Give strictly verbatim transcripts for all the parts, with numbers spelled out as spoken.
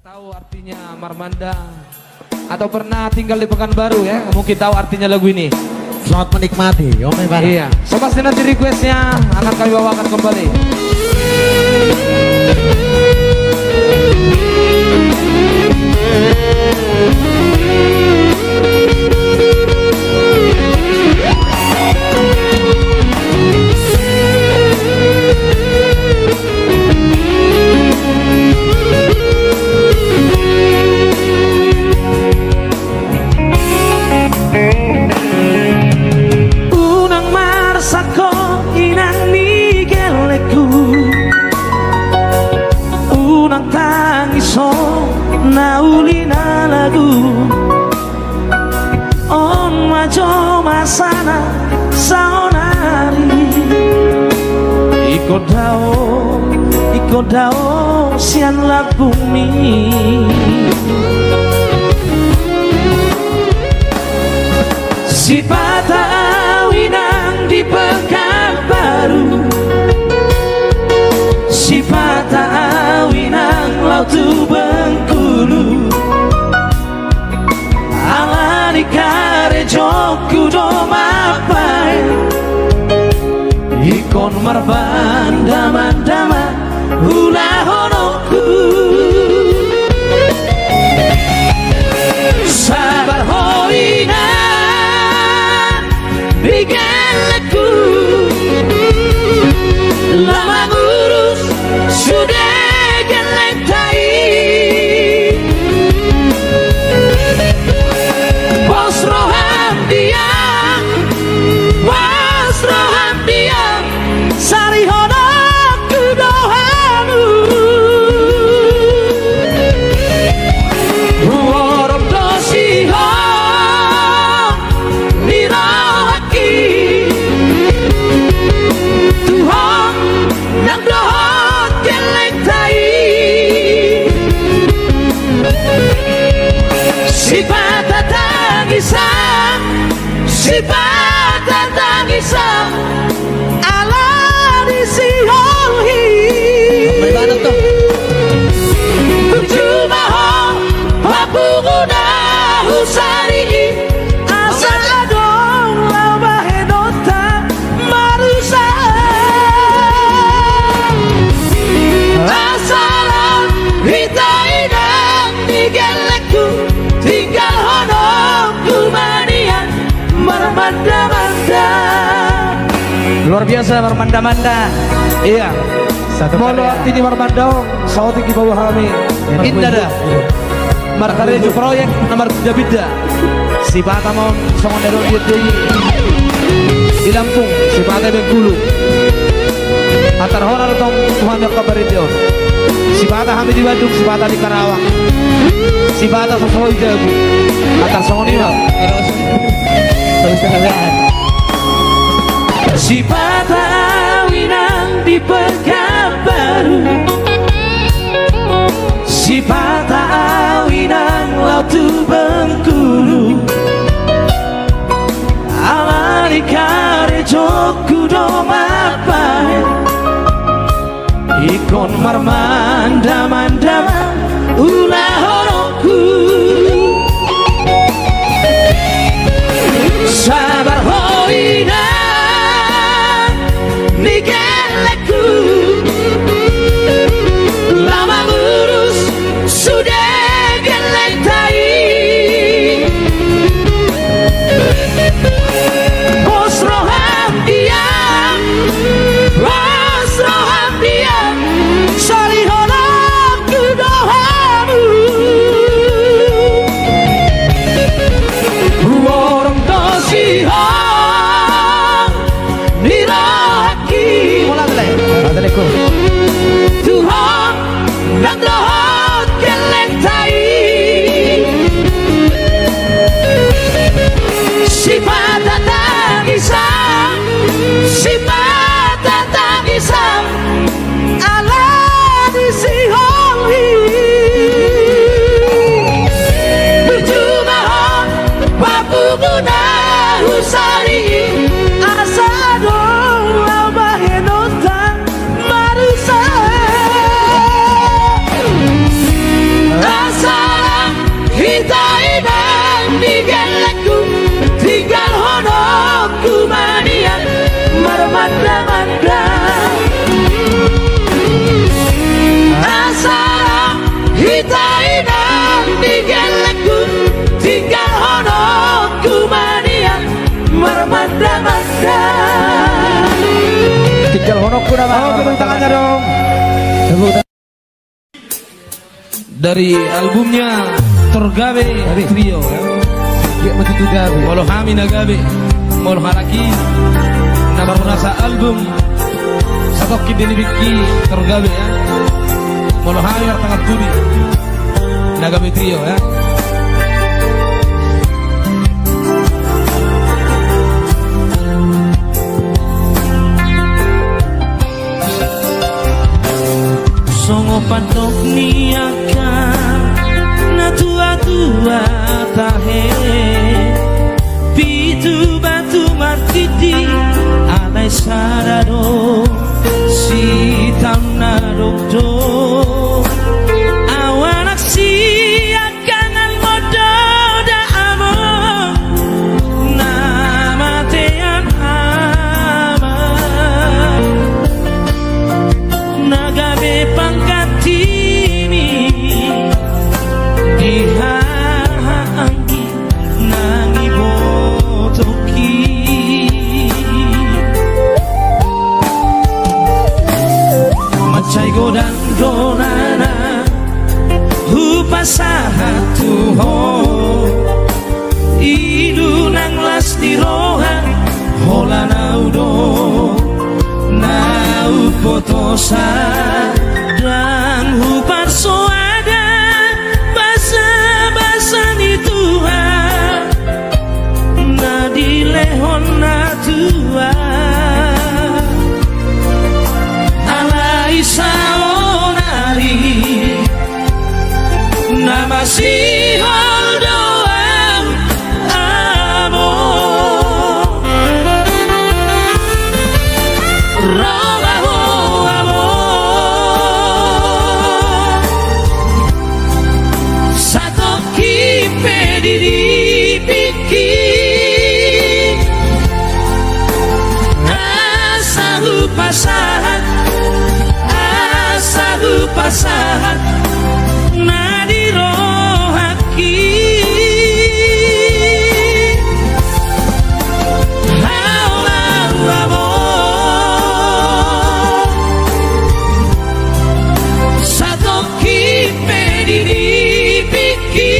Tahu artinya Marmanda atau pernah tinggal di Pekanbaru ya, mungkin tahu artinya lagu ini. Selamat menikmati, Om Ivan. Iya, so pasti nanti requestnya akan kami bawakan kembali. Naulina lagu on majo masana saonari iko dao iko dao sian la bumi si patah winang di Pekanbaru si patah winang lautu Bengkulu ala di kare joku do mapai ikon marbanda mandama hula honoku sabar hoina bigaleku lama ngurus sudah si patah tangisan ala di si holhi tujuh mahal papu kuda husari asal adong lawah hedota marusa asalan hita inang digeleku tinggal honok kumanian Marmanda-manda. Luar biasa Marmanda-manda. Iya. Satu Molo artinya Marmanda saat tinggi bawah kami. Indah dah. Markarejo proyek nomor tiga bida. Si Bata mau songon dari di Lampung, si Bata Bengkulu. Antar horar tong Tuhan yang kabar itu. Si Bata kami di Bandung, si Bata di Karawang. Si Bata sesuai jago. Antar songon ini. Si patah winang di Pekanbaru si patah winang lautu Bengkulu ala di kare joku do mapai ikon marmanda mandama ulah horoku sabar hoina nigeleku lama ngurus sudah geletai bos roham diam bos roham diam salihonaku Oh, tepuk tangannya dong. Dari albumnya Torgabe Trio ya. Begitu gawe. Molo kami nagabe, molo halaki. Nama rasa album satu kini biki Torgabe ya. Molo kami tanggal tujuh nagabe Trio ya. Songo patok niaka na tua-tua tahe pitu batu martiti alai sarado si tamnadokto awanak si akan almodo da amo nama tean ama nagabe pangkatimi dihangi nangi botoki macai godang donana hupasahatu ho idu nang las dirohan hola naudo nau potosa dan hupar soada basa-basa ni Tuhan na dilehon na tua alai saonari na masih doang amo robaho amo satu kipe diri piki asahu pasahan asahu pasahan nadiro haki haulau amo satu kipe diri piki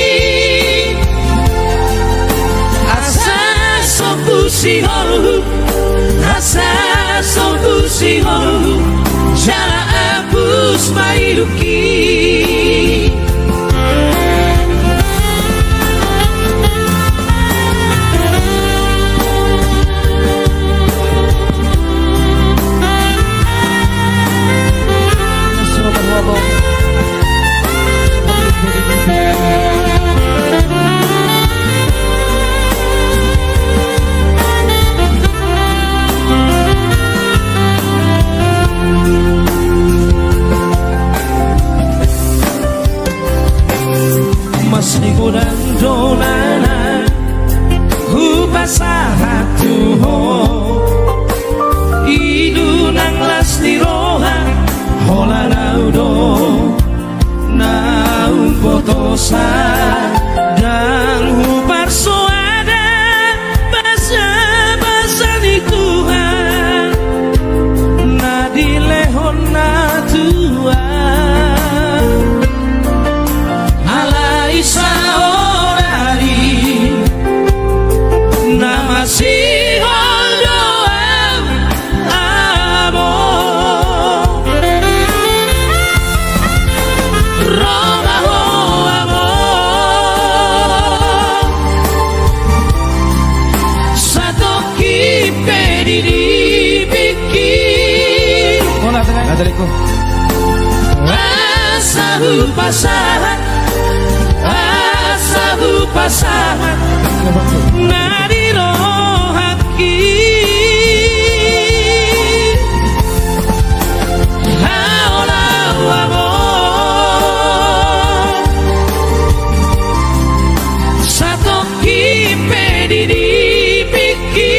asa sobu si horu asa sobu si horu jala abus mairuki masih kurang donana hupasahatu ho idu nang las dirohan hola naudo naum potosa dan hupar soada basa-basa ni Tuhan na dilehon na tua alai saorari nama si doang amo robaho amo satu kipe diri biki Adaliku. asahu pasahan asahu pasahan nadiro haki haulau amo satu kipe diri biki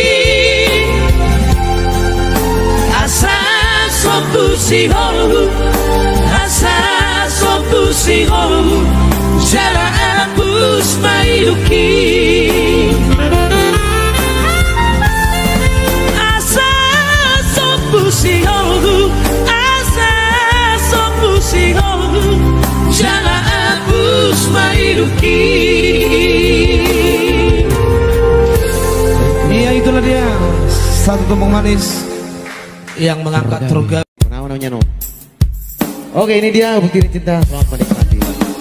asa sobu si horu asa sobu si horu jala abus mairuki asa sobu si hidup Iya, itulah dia satu tumpeng manis yang mengangkat surga. Kenapa namanya no? Oke, ini dia bukti cinta. Selamat menikmati.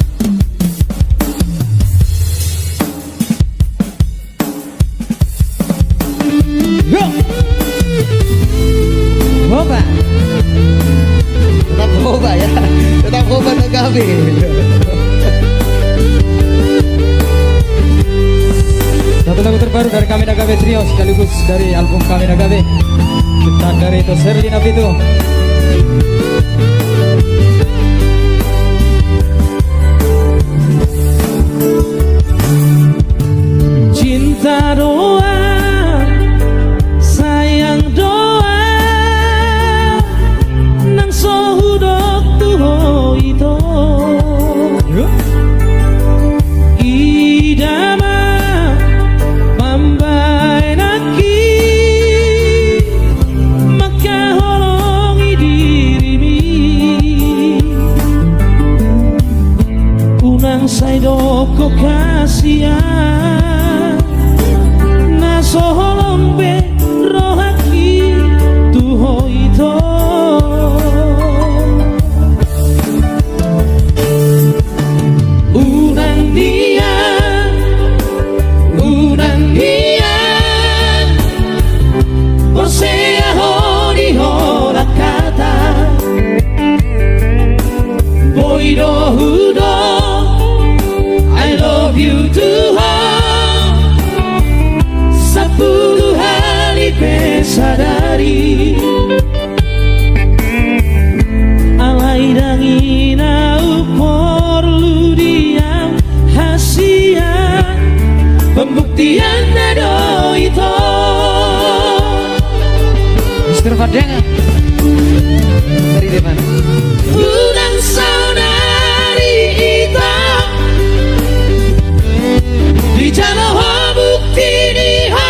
Yo, boba, Tetap boba ya. Tetap boba Nagabe. Satu lagu terbaru dari kami Nagabe Trio sekaligus dari album kami Nagabe. Ciptaan dari Toserli Nabito. cinta doa sayang doa nang sohudok tuho ito idama pambay naki makaholongi dirimi unang saydoko kasihan soholong be rohaki tuho ito unang dia unang dia posea honi hola kata boido hudo I love you too sepuluh hari pesadari alai dangina upor ludiam hasia pembuktian nado itu Mister Fadeng dari depan. unang saudari itu di jalan bukti di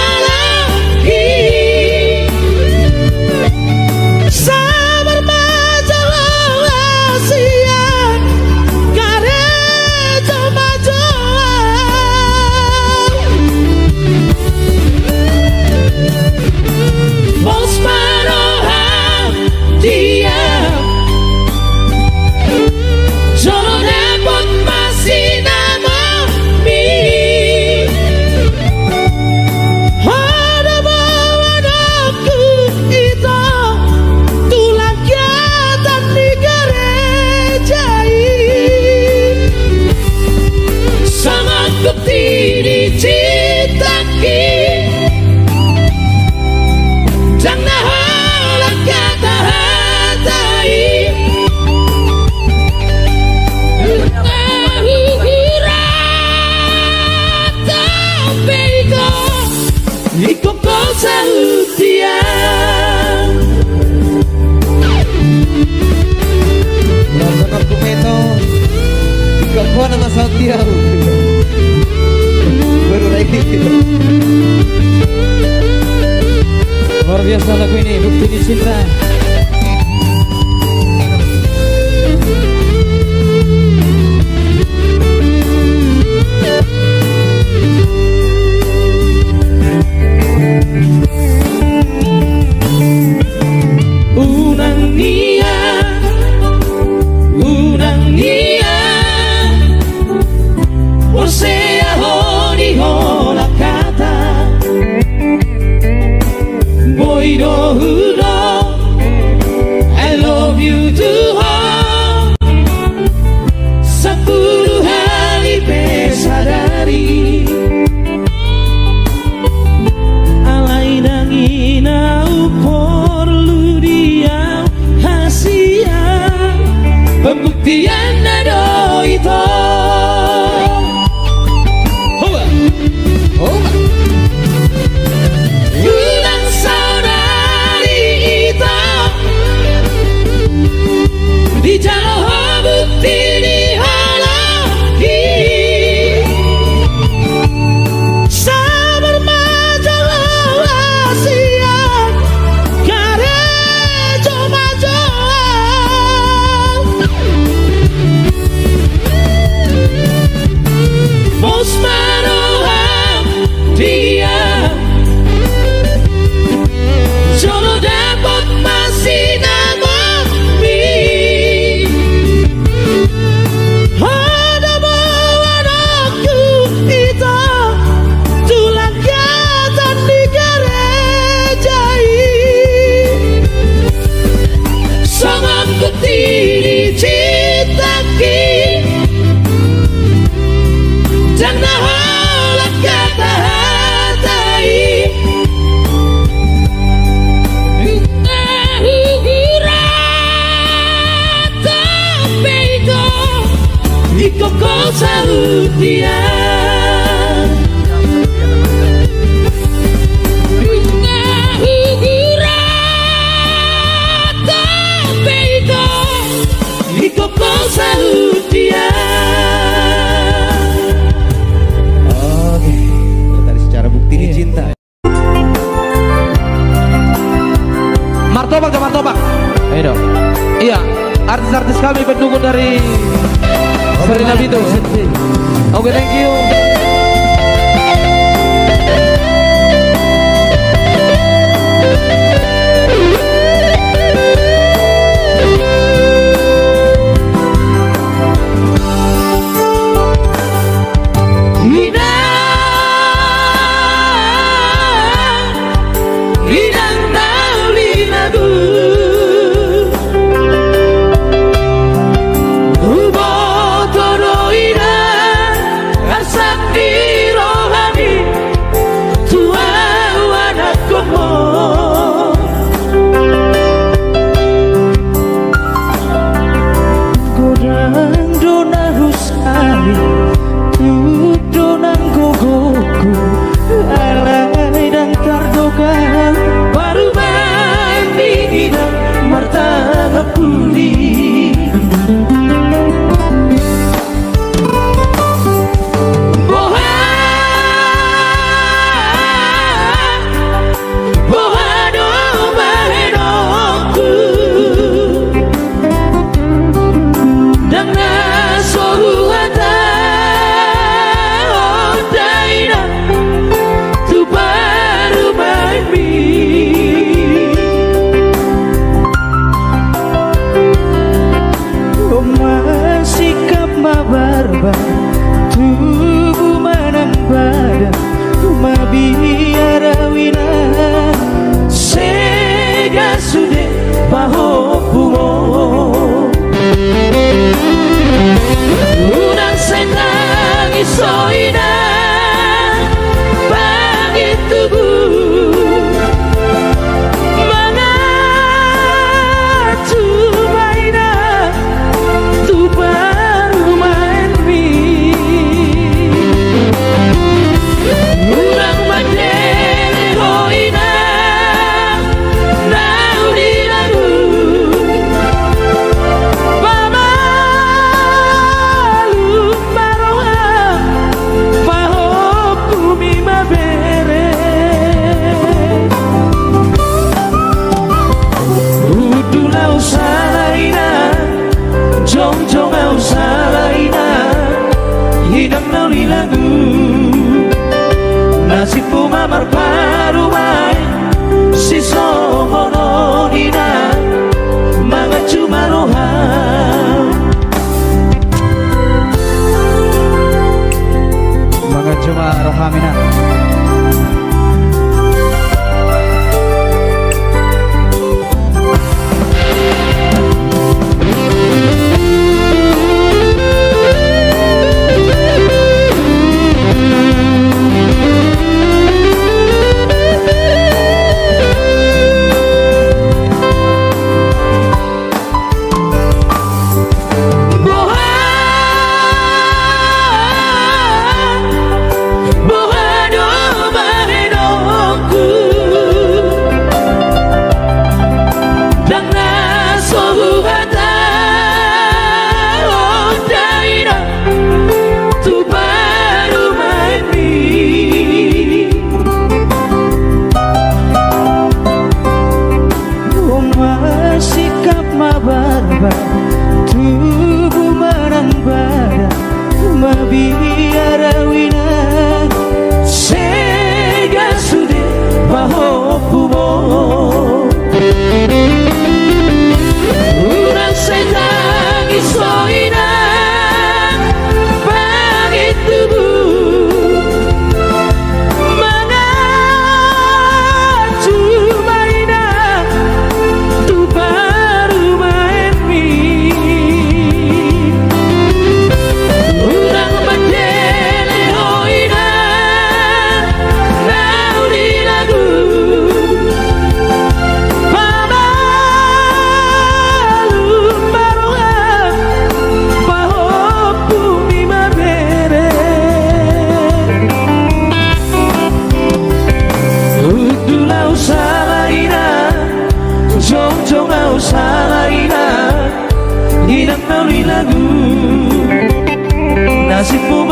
baru lagi Luar biasa lagu ini, bukti di cinta. unang nia unang nia osea honi hola kata boido hudo utia Iko cosa utia Oke, tadi secara bukti ini cinta. Martabak ya martabak. Ayo dong. Iya, artis-artis kami pendukung dari Serina Bitu. Oke, thank you. Ubo toro ira asak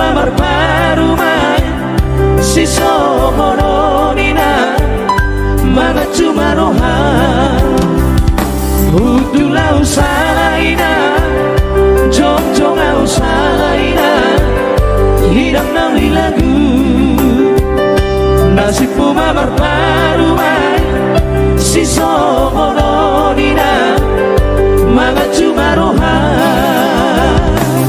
mamar baru mai siso mononina mga cumarohan Udulah usahaina Jong-jong usahaina Hidup nawi lagu Nasib mamar baru mai siso mononina mga cumarohan.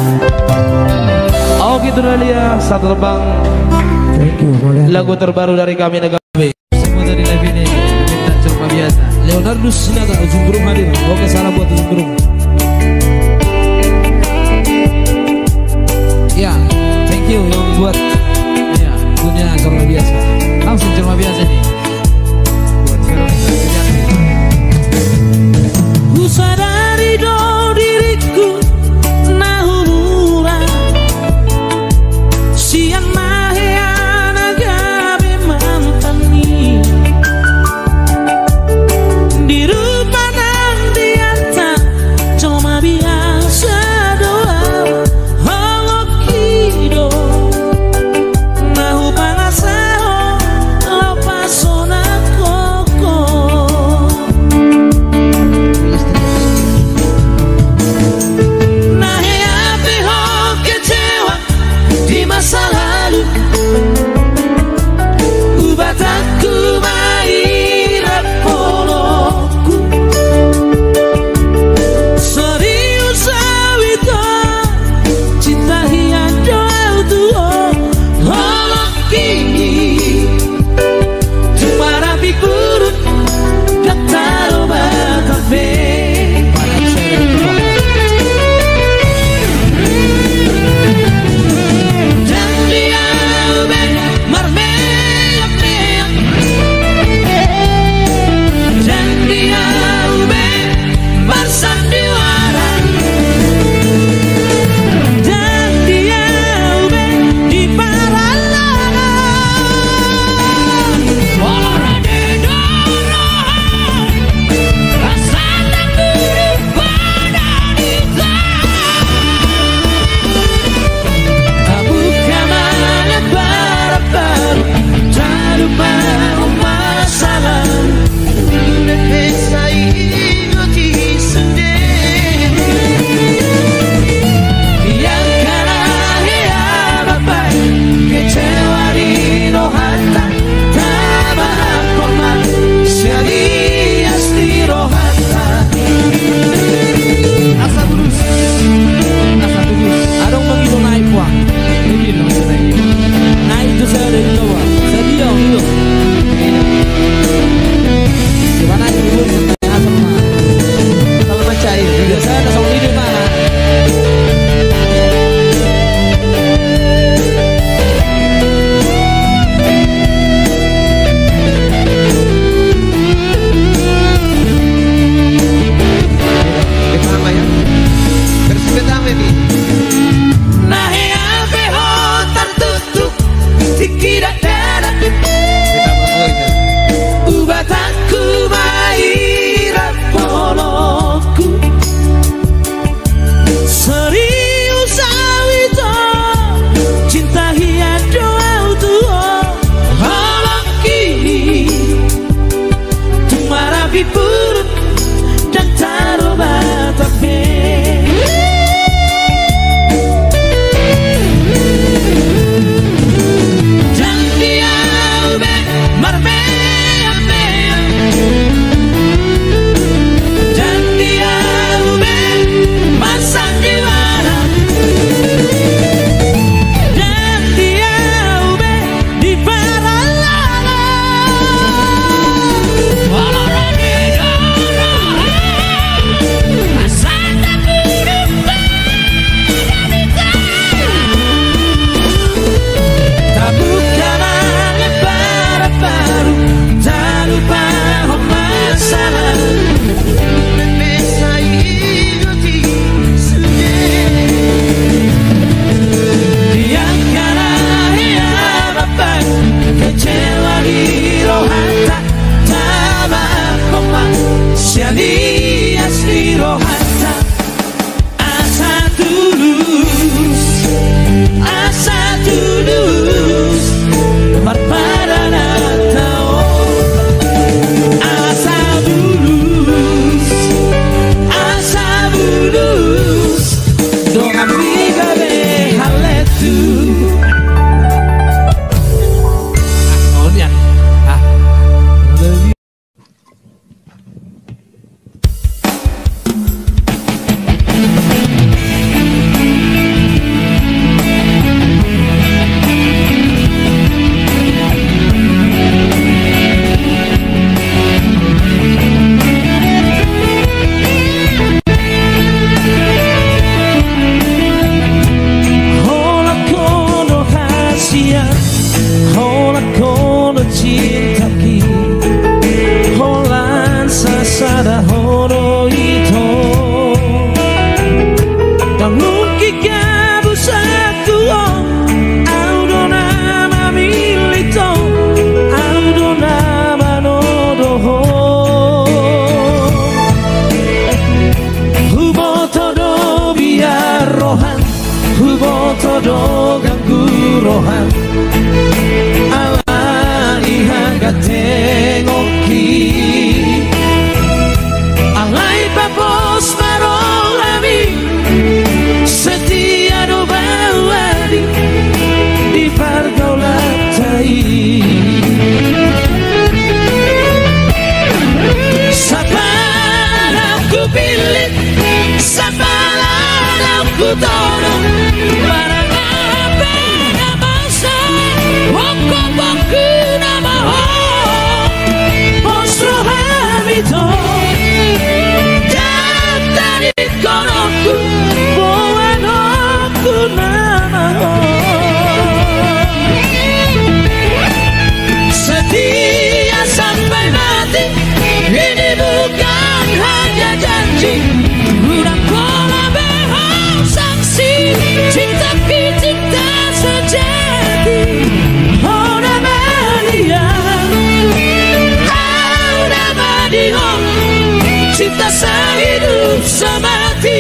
Oke itu dia satu tebang Thank you, boleh. lagu terbaru dari kami Nagabe. Semua dari live ini minta coba biasa. Leonardo Sinaga ujung burung hadir. Oke salah buat ujung burung. Ya, thank you yang buat ya punya coba biasa. Langsung coba biasa nih. Buat Veronica Sujati. Ku sadari do diriku nahumura siang mahea Nagabe mantani di rupa nang dianta todo ganggu rohan alani haga tengoki alai papos marolami setia do bawadi di pergaulan tai sapana ku pilih sapana ku tolong barang apa nama saya wongko bangku nama ho monstro habito dari konoku buan aku nama ho setia sampai mati ini bukan hanya janji udah pola behang sanksi cinta cinta sejati oh nama dia oh nama dia cinta sehidup semati.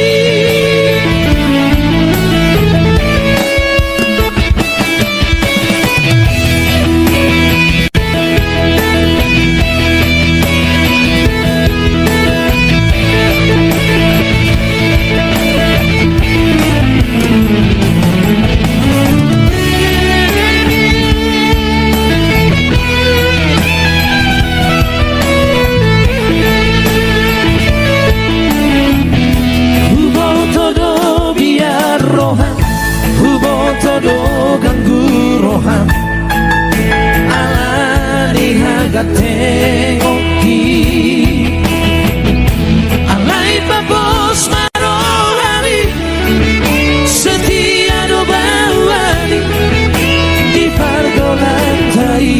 Tengoki alai papos marohari setia do bawani di pergaulan tai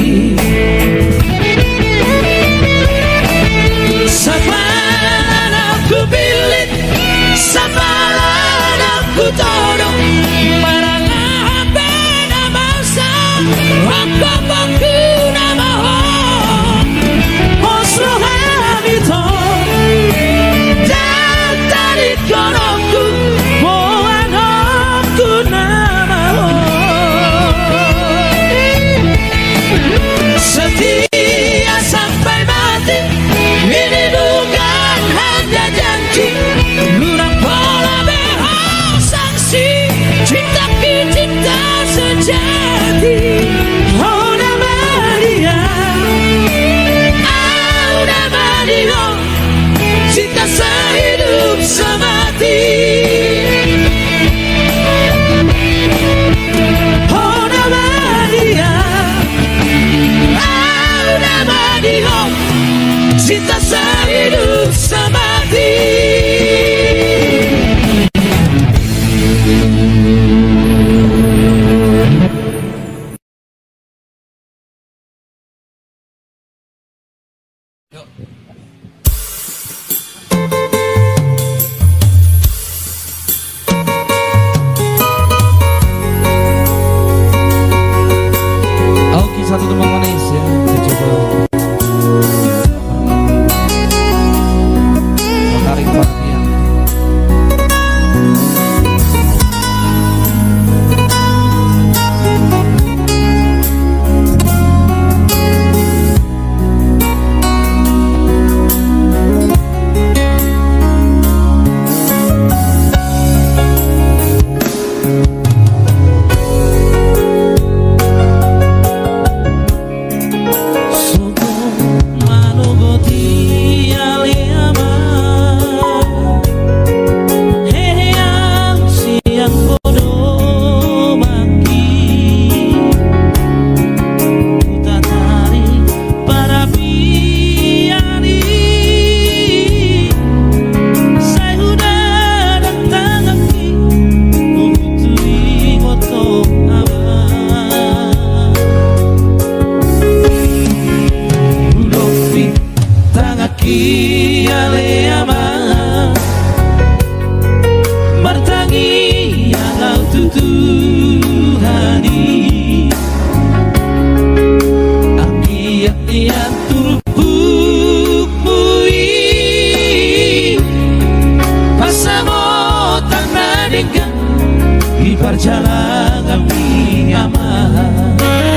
sapana ku pilih sapana ku tolong barang apa nama saya apa bangku setia sampai mati ini bukan hanya janji lunak pola behang sanksi cinta cinta sejati oh nama dia oh nama dia cinta sehidup semati oh nama dia cinta sehidup semati. Oke, satu tembang manis ya, kita coba. Tarik perhatian. perjalanan kami aman.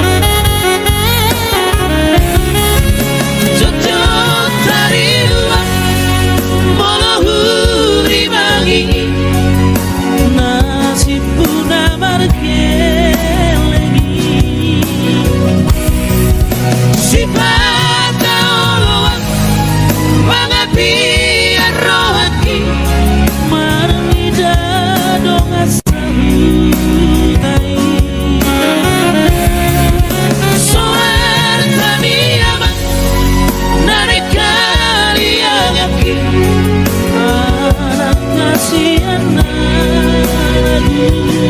Jojot dari luar Molohuri bangi nasib puna markelegi sifat Allah mengapi rohaki marmida dong asahutai soar kami aman dari kalian yaki anak kasihan lagu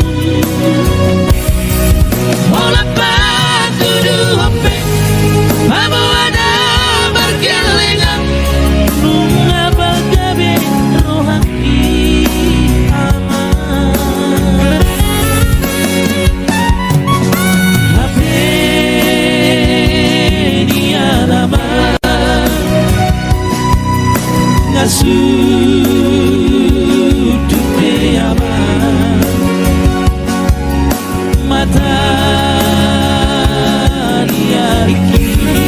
olah patudu hope abo ada bergelengan nunga bagabe rohaki aman hape dia nama ngasudupe aman mata dia riki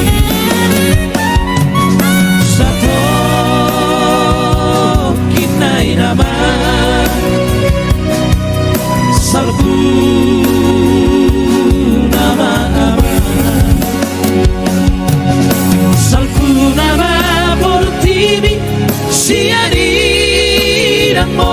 satu kinai nama salbu nama aman salbu nama portibi siari dan mo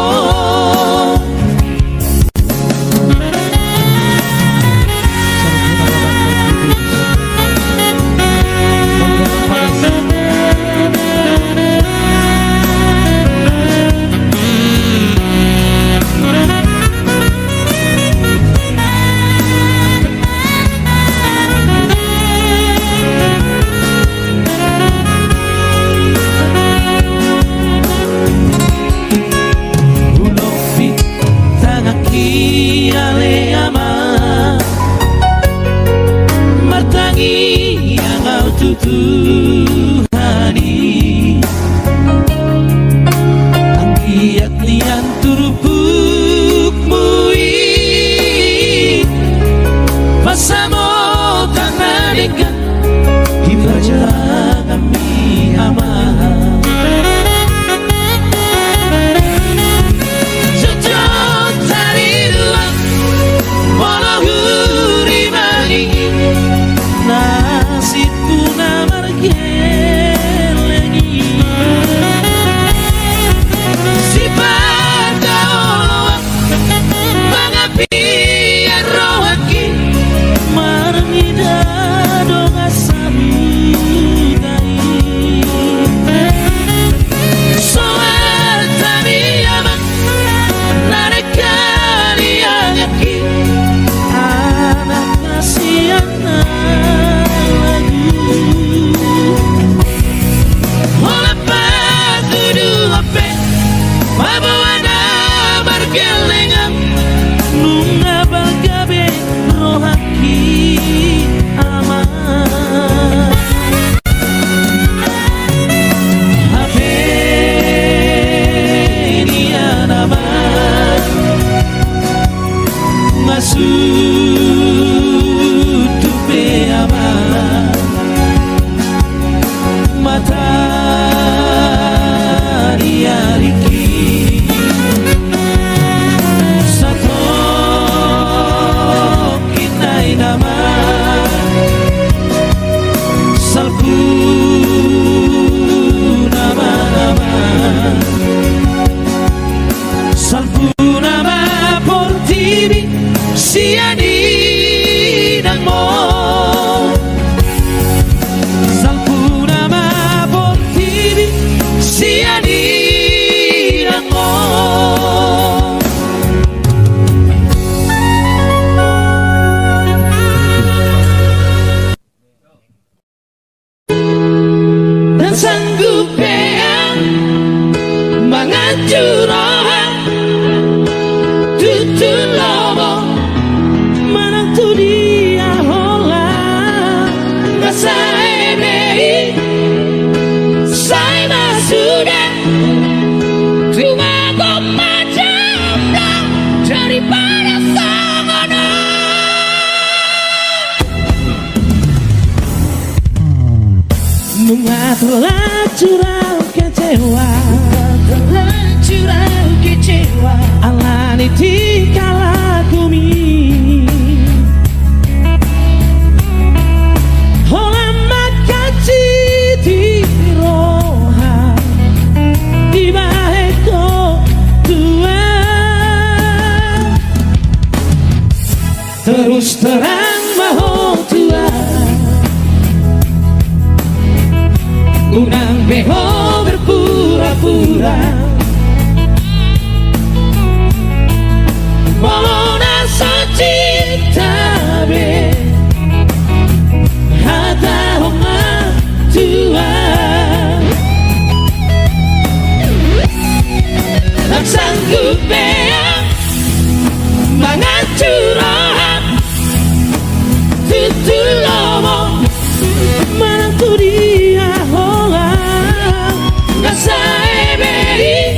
Tuhani angkiat lian turupuk mui pasamo tanah dekat di perjalanan kami aman jojot dari luar Molohuri bangi nasib puna markelegi sifat Allah mengapi rohaki marmida dong asahutai soal kami aman dari kalian yaki anak kasihan olah patudu hope abo ada bergelengan nunga bagabe rohaki aman hape dia nama ngasudupe aman mata dia riki satu kinai nama salbu nama nama salbu nama portibi siani dan mo salbu nama portibi siani dan mo dan sanggup yang menghancur rohan tutu lobo terlanjur kecewa, terlanjur kecewa. Alani tingkah kumi, holama kaji di roha, di baheko tua. Terus terang maho tua, unang beho berpura-pura, molona cinta be hata homa tua. Tak sanggup beang menghancurkan tutu lomo menantu dia hola. Nggak saya beri,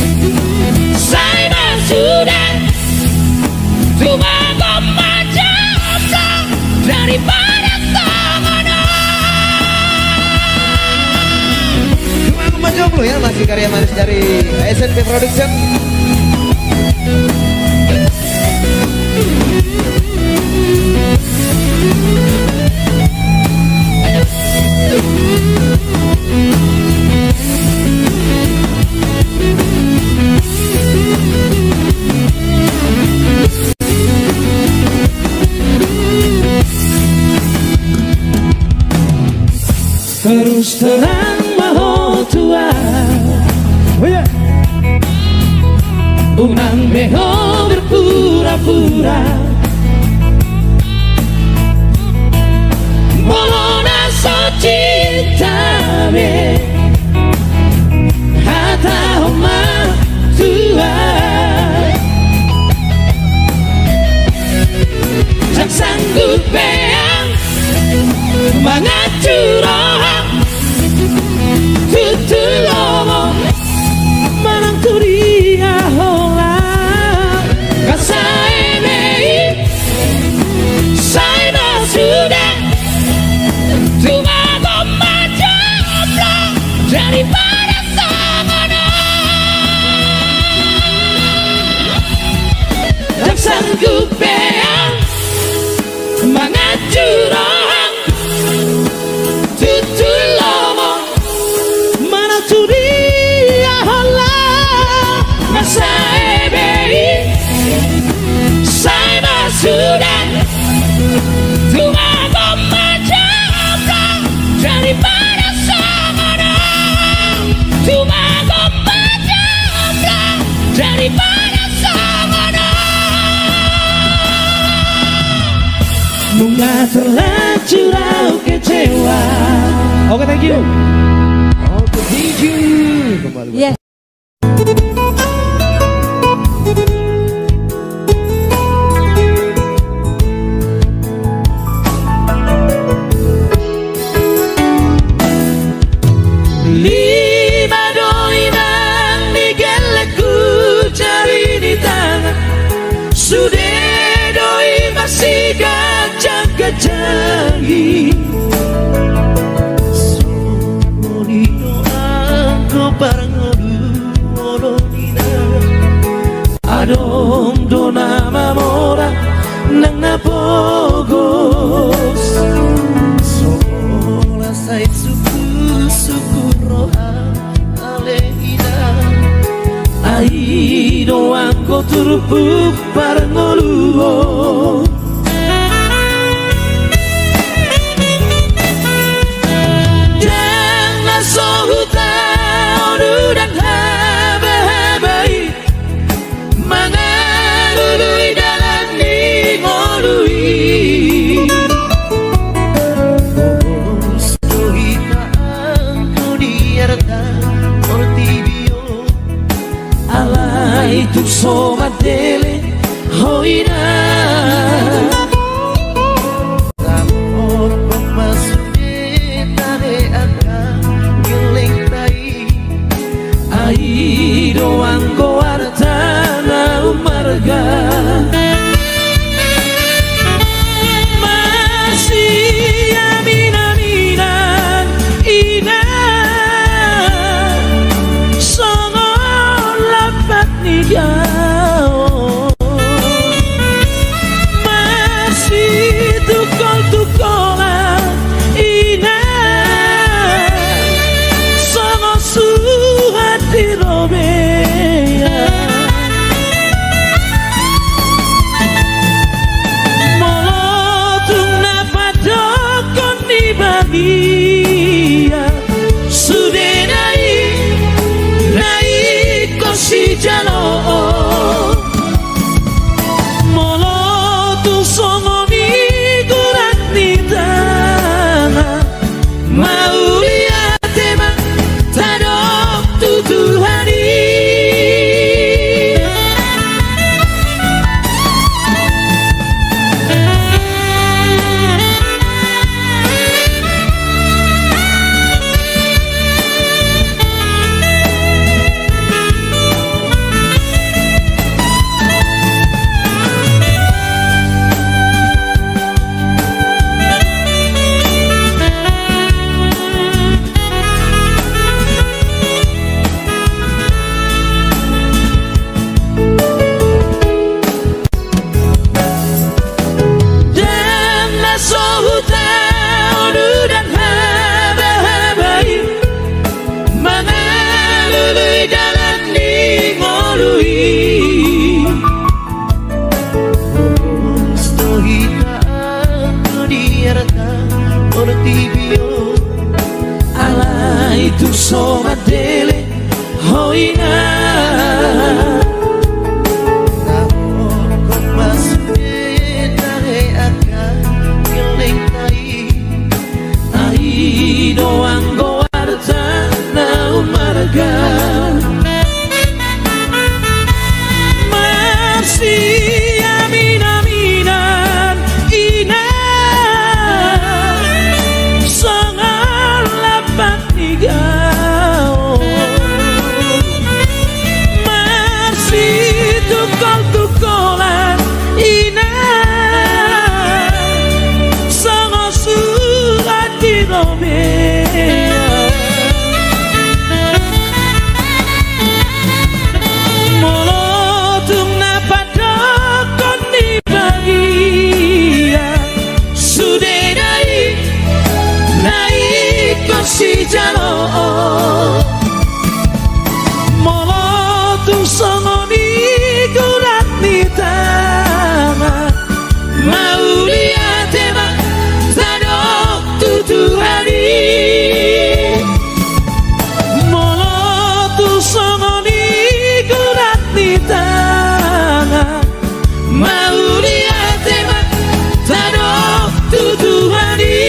saya sudah cuma kemaja daripada tangannya. Cuma aku mau jomblo ya, masih karya manis dari S N P Production. Terus terang maho tua, oh yeah. Unang beho berpura-pura, molona so cinta be hata homa tua. Tak sanggup beang menghancurkan tutu lomo menantu dia hola. Kasai mei saya sudah cuma kemaja daripada tangannya. Tak sanggup beang menghancurkan tutu lomo menantu dia hola. Masa ebei saya sudah cuma kemaja daripada samana, cuma kemaja daripada samana. Bunga terlanjur kecewa. Oke, thank you. Oke, thank you. Kembali. Yes. Lima doi nang digeleku jari di tangan, sudah doi masih gajah-gajahi. Sonino angko bareng odu odonina, adom dona mamora nang napogos. Sola sai suku suku roha aleina, aido angko turupuk bareng oluo. Jangan sohuta odu dan haba-habai, mangalului dalam ni ngolui. Stohita angko diarkan ortibio, alai tu somat dele masih tukol-tukolan ina sama suhati robea molotung napadokon di bagia sudah naik naik kosi jalo molotung songoni gurat ni tanah mau lihat emang tadok tutuhani itu somat dele hoina takut masih dari akan geleng tai ai doang goarta na marga masih amin aminan ina sangat lapat nigau masih tukol-tukolan ina sangat surat di robea molotung napadokon di bagia sudah naik naik kosi jalo molotung songoni gurat ni tanah mau lihat emang tadok tutuhani molotung songoni gurat ni tanah mau lihat emang tadok tutuhani.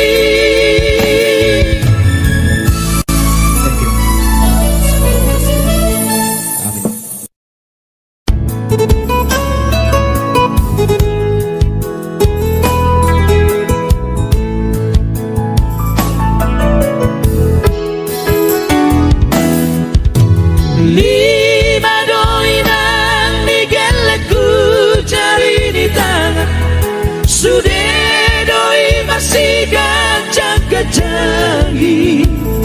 Lima doinan digeleku cari di tangan sudah doi masih gancang kejangi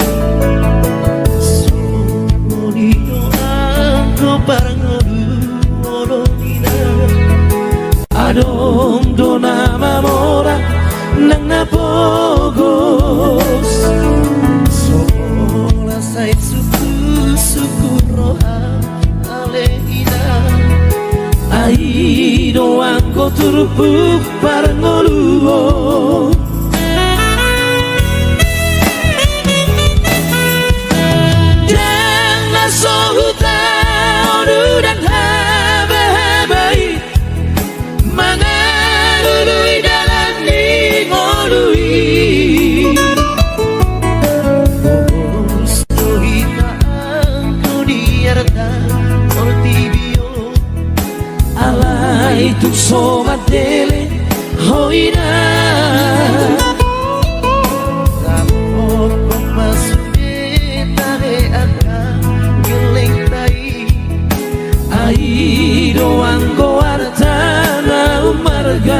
somoni doang ko parang olonina adong do nama mora nang napogos sola sai suku suku roha alehina ai doang ko turupuk parang oluo jangan sohuta odu dan haba-habai mangalului dalam ningolui itu somat dele hoina takut masuk dari akan geleng tai ai doang goarta na marga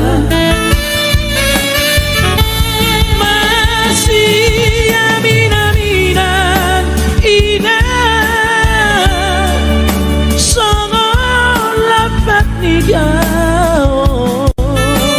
masih amin aminan ina sangat lapat nigau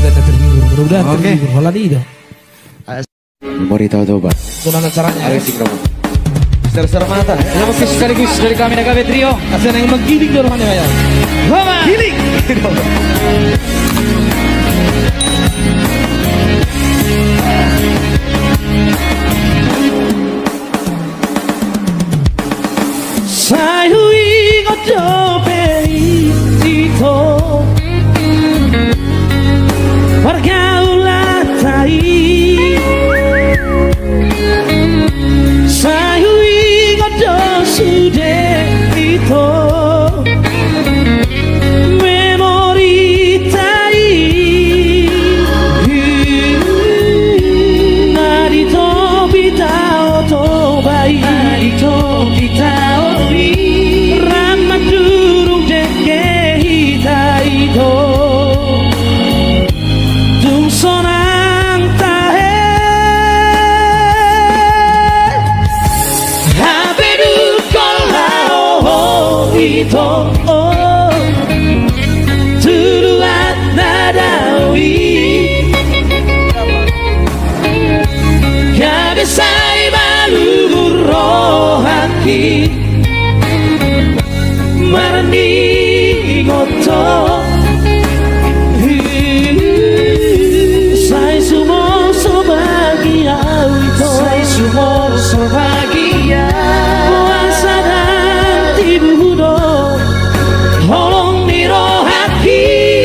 sudah terhibur. Mudah-mudahan Oke. terhibur. Hola tidak. Memori tahu-tahu Pak. Gimana caranya? Ayo sing kamu. Ser-ser mata. Terima kasih sekaligus dari kami Nagabe Trio. Kasih yang menggiling dorongannya ya. Mama. Giling. Sayu ingot jope itu pergaulan tai. Sayu ingot jo sude itu memori tai. Nari to bitao to bai. Nari to bitao Ramah durung deke hitai to Dung sonang tahe Habedu kolao ito Tuluat nadawi Kabisay malurohaki Marani goto Sai sumo sobagia ito Sai sumo sobagia Puasa dan tibudo Holong niro hati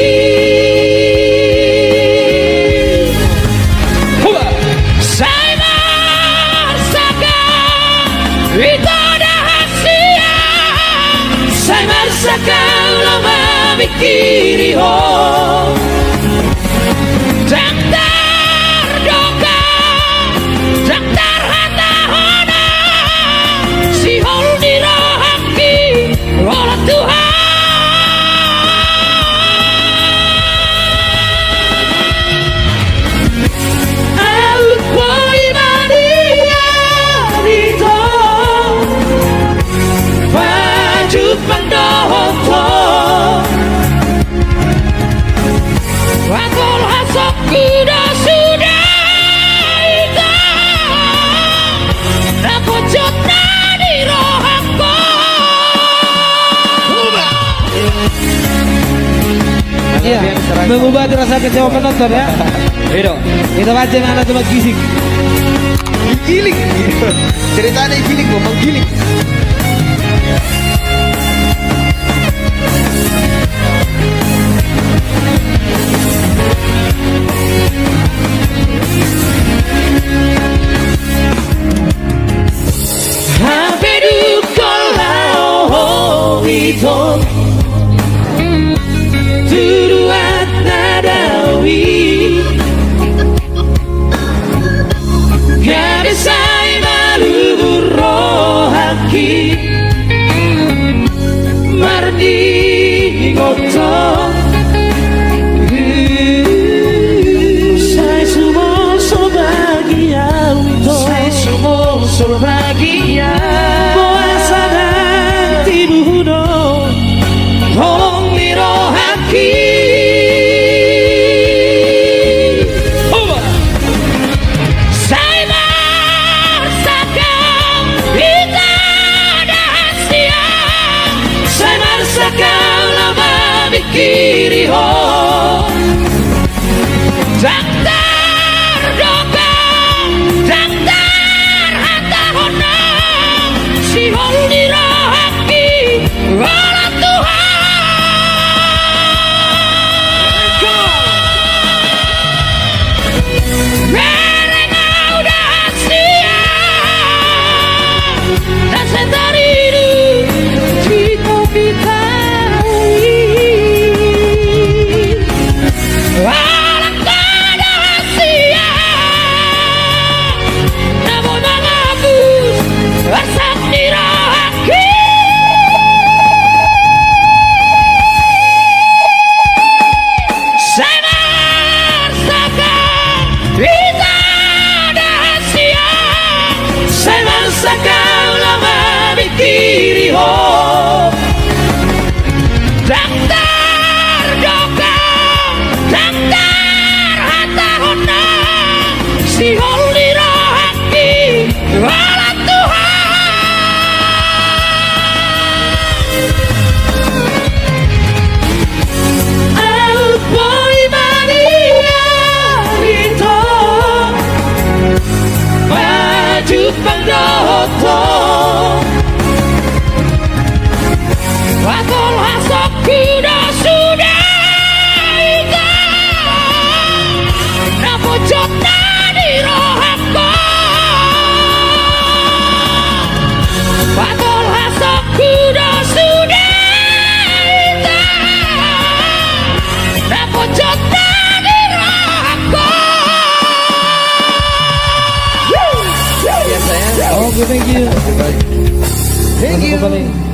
Sai marsaka Ito dahasia Sai marsaka lama mikiri ho Jaktar doka Jaktar hata hona Si hol dirahaki Olah Tuhan Aku koi mania Dito Wajud mandohoto Wakol hasok kuda sudah itu Aku jodna di rohakku Iya, mengubah rasa kecewa penonton ya. Itu, itu aja yang anak cuma gisik. Giling. Ceritanya giling, mau menggiling. Habedu kolao itu Tuduat nadawi Gadisai malu rohaki sihol dirahaki alat Tuhan Alpoi mania rito maju pendoto Watol hasok kuda sudah ika Napojot di rohako Watol hasok kuda sudah ika Napojot di rohako Oke, thank you. Thank you. Paling